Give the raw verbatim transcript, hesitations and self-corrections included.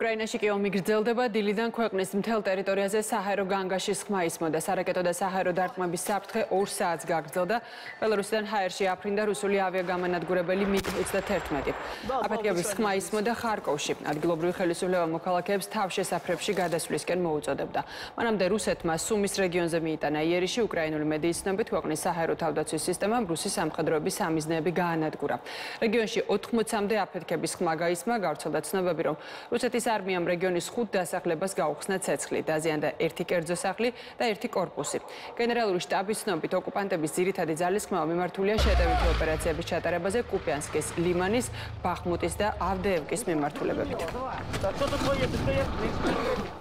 უკრაინაში კი ომი გრძელდება, დილიდან ქვეყნის მთელ ტერიტორიაზე საჰაერო განგაშის ხმა ისმოდა. სარაკეტო და საჰაერო დარტყმების საფრთხე ორ საათს გაგრძელდა. ბელარუსიდან ჰაერში აფრინდა რუსული ავიაგამანადგურებელი მიგ ოცდაათი. აფეთქებების ხმა ისმოდა ხარკოვში. ადგილობრივი ხელისუფლება მოქალაქეებს თავშესაფრებში გადასვლისკენ მოუწოდებდა. მანამდე რუსეთმა სუმის რეგიონზე მიიტანა იერიში. უკრაინული მედიის ცნობით, ქვეყნის საჰაერო თავდაცვის სისტემამ რუსის სამხედროების სამიზნეები გაანადგურა. რეგიონში ოთხმოცამდე აფეთქების ხმა გაისმა, გავრცელდა ცნობები, რომ რუსეთის არმიამ რეგიონის ხუთ დასახლებას გაუხსნა ცეცხლი, დაზიანდა ერთი კერძო სახლი და ერთი კორპუსი. გენერალური შტაბის ცნობით, ოკუპანტების ძირითადი ძალისხმევა მიმართულია შეტევითი ოპერაციების ჩატარებაზე კუპიანსკის, ლიმანის, ბახმუტის და ავდეევკის მიმართულებებით.